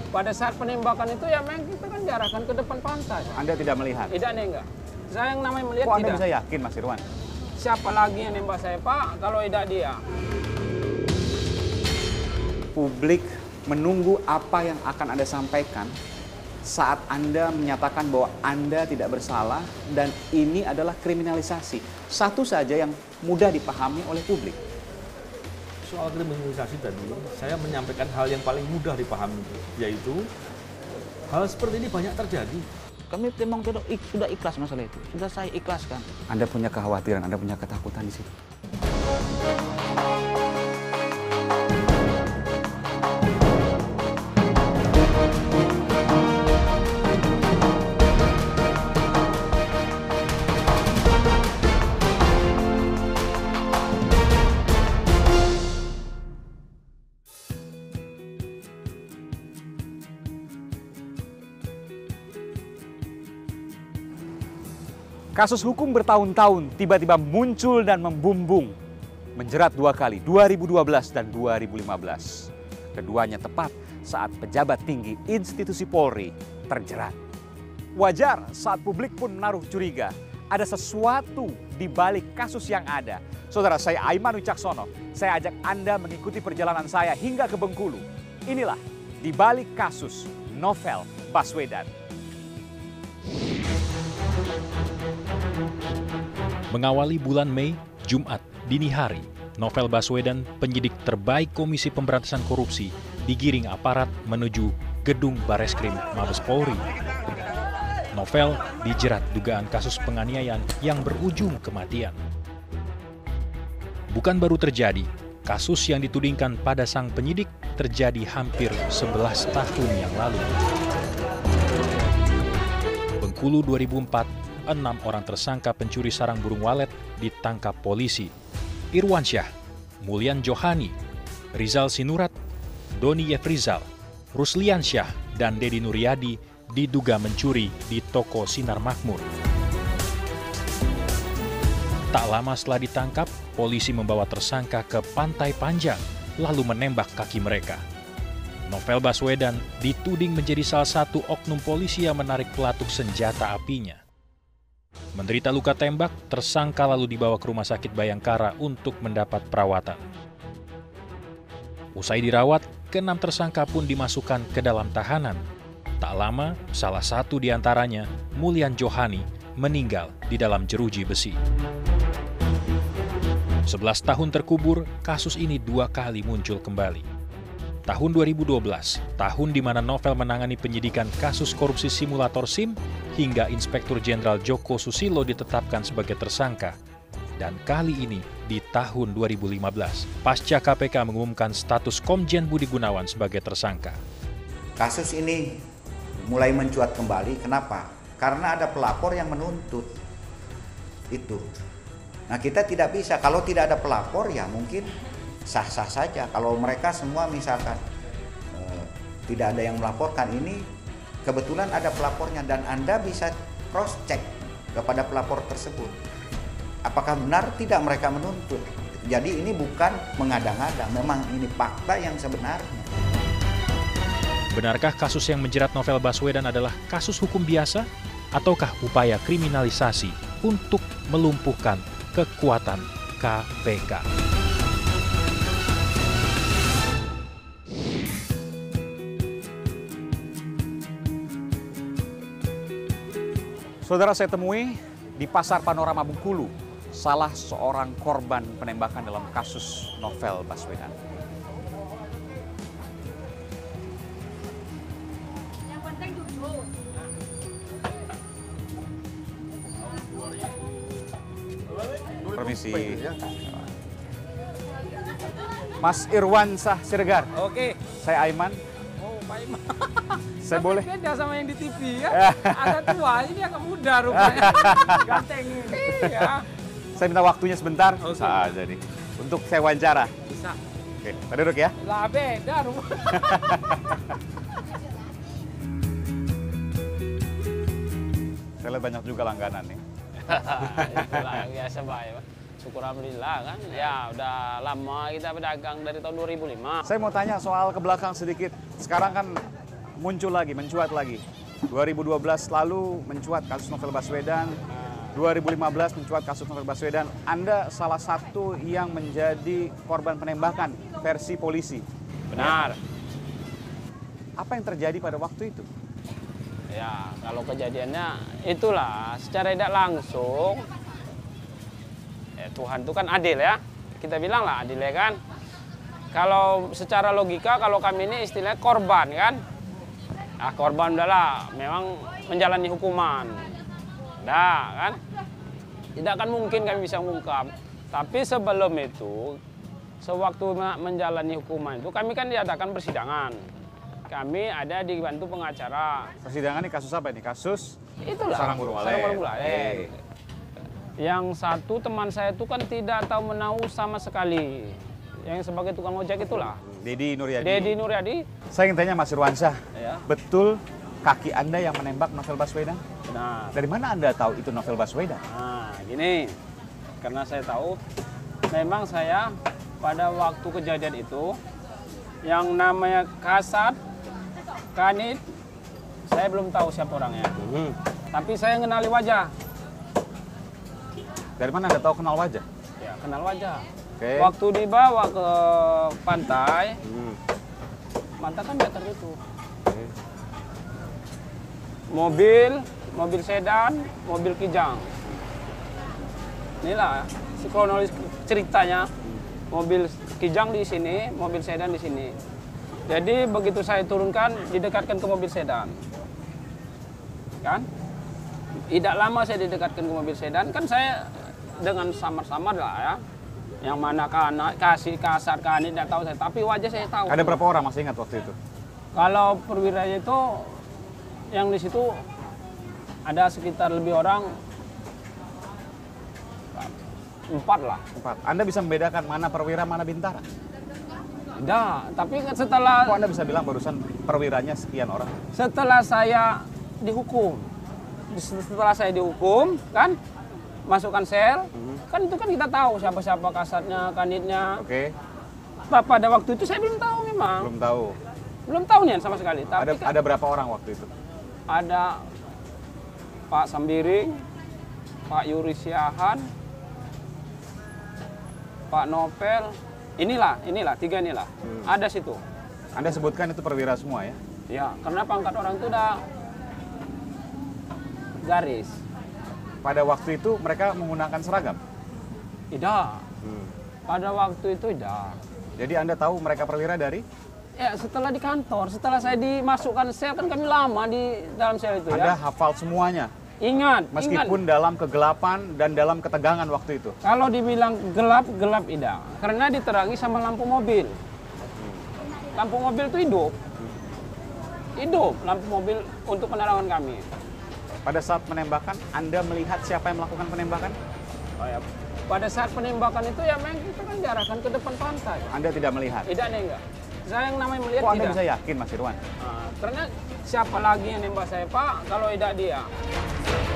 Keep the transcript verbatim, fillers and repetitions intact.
Pada saat penembakan itu ya memang kita kan diarahkan ke depan pantai. Anda tidak melihat? Tidak nih enggak. Saya yang namanya melihat Kok Anda tidak. bisa yakin, Mas Irwan? Siapa lagi yang nembak saya, Pak, kalau tidak dia? Publik menunggu apa yang akan Anda sampaikan saat Anda menyatakan bahwa Anda tidak bersalah dan ini adalah kriminalisasi. Satu saja yang mudah dipahami oleh publik. Soal kriminalisasi tadi, saya menyampaikan hal yang paling mudah dipahami, yaitu hal seperti ini banyak terjadi. Kami memang tidak ik, sudah ikhlas masalah itu, sudah saya ikhlaskan. Anda punya kekhawatiran, Anda punya ketakutan di situ. Kasus hukum bertahun-tahun tiba-tiba muncul dan membumbung. Menjerat dua kali, dua ribu dua belas dan dua ribu lima belas. Keduanya tepat saat pejabat tinggi institusi Polri terjerat. Wajar saat publik pun menaruh curiga. Ada sesuatu di balik kasus yang ada. Saudara, saya Aiman Wicaksono. Saya ajak Anda mengikuti perjalanan saya hingga ke Bengkulu. Inilah di balik kasus Novel Baswedan. Mengawali bulan Mei, Jumat, dini hari, Novel Baswedan, penyidik terbaik Komisi Pemberantasan Korupsi, digiring aparat menuju gedung Bareskrim Mabes Polri. Novel dijerat dugaan kasus penganiayaan yang berujung kematian. Bukan baru terjadi, kasus yang ditudingkan pada sang penyidik terjadi hampir sebelas tahun yang lalu. Bengkulu dua ribu empat, enam orang tersangka pencuri sarang burung walet ditangkap polisi. Irwansyah, Mulyan Johani, Rizal Sinurat, Doni Yefrizal, Rusliansyah, dan Dedi Nuryadi diduga mencuri di toko Sinar Makmur. Tak lama setelah ditangkap, polisi membawa tersangka ke Pantai Panjang, lalu menembak kaki mereka. Novel Baswedan dituding menjadi salah satu oknum polisi yang menarik pelatuk senjata apinya. Menderita luka tembak, tersangka lalu dibawa ke Rumah Sakit Bayangkara untuk mendapat perawatan. Usai dirawat, keenam tersangka pun dimasukkan ke dalam tahanan. Tak lama, salah satu di antaranya, Mulyan Johani, meninggal di dalam jeruji besi. Sebelas tahun terkubur, kasus ini dua kali muncul kembali. Tahun dua ribu dua belas, tahun di mana Novel menangani penyidikan kasus korupsi simulator SIM, hingga Inspektur Jenderal Joko Susilo ditetapkan sebagai tersangka. Dan kali ini di tahun dua ribu lima belas, pasca K P K mengumumkan status Komjen Budi Gunawan sebagai tersangka. Kasus ini mulai mencuat kembali, kenapa? Karena ada pelapor yang menuntut itu. Nah, kita tidak bisa, kalau tidak ada pelapor ya mungkin sah-sah saja. Kalau mereka semua misalkan eh, tidak ada yang melaporkan, ini kebetulan ada pelapornya dan Anda bisa cross check kepada pelapor tersebut. Apakah benar tidak mereka menuntut? Jadi ini bukan mengada-ngada, memang ini fakta yang sebenarnya. Benarkah kasus yang menjerat Novel Baswedan adalah kasus hukum biasa ataukah upaya kriminalisasi untuk melumpuhkan kekuatan K P K? Saudara, saya temui di Pasar Panorama Bengkulu, salah seorang korban penembakan dalam kasus Novel Baswedan. Permisi. Mas Irwansyah Siregar. Oke. Saya Aiman. Oh, Pak Iman. Saya boleh? Beda sama yang di T V ya. Agak tua, ini agak muda rupanya. Ganteng ini. Iya. Saya minta waktunya sebentar. Oke. Bisa jadi. Untuk saya wawancara. Bisa. Oke, tadi duduk ya. Lah beda rupanya. Saya lihat banyak juga langganan nih. Itulah biasa baik, Pak. Syukur alhamdulillah kan. Ya udah lama kita berdagang dari tahun dua ribu lima. Saya mau tanya soal ke belakang sedikit. Sekarang kan muncul lagi, mencuat lagi. dua ribu dua belas lalu mencuat kasus Novel Baswedan. dua ribu lima belas mencuat kasus Novel Baswedan. Anda salah satu yang menjadi korban penembakan versi polisi. Benar. Apa yang terjadi pada waktu itu? Ya, kalau kejadiannya itulah secara tidak langsung. Ya, Tuhan itu kan adil ya. Kita bilang lah adil ya kan. Kalau secara logika, kalau kami ini istilahnya korban kan. Ah korban udahlah, memang menjalani hukuman. Dah kan. Tidak akan mungkin kami bisa mengungkap. Tapi sebelum itu, sewaktu menjalani hukuman itu, kami kan diadakan persidangan. Kami ada dibantu pengacara. Persidangan ini kasus apa ini? Kasus Itulah. sarang burung walet. Sarang burung walet. Oke. Yang satu teman saya itu kan tidak tahu menahu sama sekali. Yang sebagai tukang ojek itulah. Dedi Nuryadi. Dedi Nuryadi. Saya ingin tanya Mas Irwansyah, Ya. betul kaki Anda yang menembak Novel Baswedan? Benar. Dari mana Anda tahu itu Novel Baswedan? Nah, gini. Karena saya tahu, memang saya pada waktu kejadian itu, yang namanya Kasat, Kanit, saya belum tahu siapa orangnya. Hmm. Tapi saya kenali wajah. Dari mana Anda tahu kenal wajah? Ya, kenal wajah. Oke. Waktu dibawa ke pantai, Hmm. mata kan tidak tertutup. Mobil, mobil sedan, mobil kijang. Inilah si kronologis ceritanya. Mobil kijang di sini, mobil sedan di sini. Jadi begitu saya turunkan, didekatkan ke mobil sedan. Kan? Tidak lama saya didekatkan ke mobil sedan, kan saya dengan samar-samar lah ya. Yang mana kana, kasih kasar Kanit tidak tahu saya, tapi wajah saya tahu. Ada berapa orang masih ingat waktu itu? Kalau perwiranya itu yang di situ ada sekitar lebih orang empat lah. Empat. Anda bisa membedakan mana perwira, mana bintara? Tidak, tapi setelah Kok Anda bisa bilang barusan perwiranya sekian orang? setelah saya dihukum, setelah saya dihukum kan, masukkan sel, kan itu kan kita tahu siapa-siapa kasatnya, kanitnya. Oke, Pa- Pada waktu itu saya belum tahu memang, belum tahu. belum tahu nih sama sekali. Tapi Ada kan ada berapa orang waktu itu? ada Pak Sambiring, Pak Yuri Siahan, Pak Novel, inilah, inilah, tiga inilah. Ada situ. Anda sebutkan itu perwira semua ya? Ya, karena pangkat orang itu udah garis. Pada waktu itu mereka menggunakan seragam? Tidak. Pada waktu itu tidak. Jadi Anda tahu mereka perwira dari? Ya, setelah di kantor, setelah saya dimasukkan sel, kan kami lama di dalam sel itu Anda ya. hafal semuanya? Ingat, Meskipun ingat. dalam kegelapan dan dalam ketegangan waktu itu? Kalau dibilang gelap, gelap tidak. Karena diterangi sama lampu mobil. Lampu mobil itu hidup. Hidup lampu mobil untuk penerangan kami. Pada saat penembakan, Anda melihat siapa yang melakukan penembakan? Oh ya. Pada saat penembakan itu ya memang kita kan diarahkan ke depan pantai. Anda tidak melihat? Tidak nih enggak. Saya yang namanya melihat Kok Anda tidak. bisa yakin, Mas Irwan? Nah, karena siapa lagi yang nembak saya, Pak, kalau tidak dia.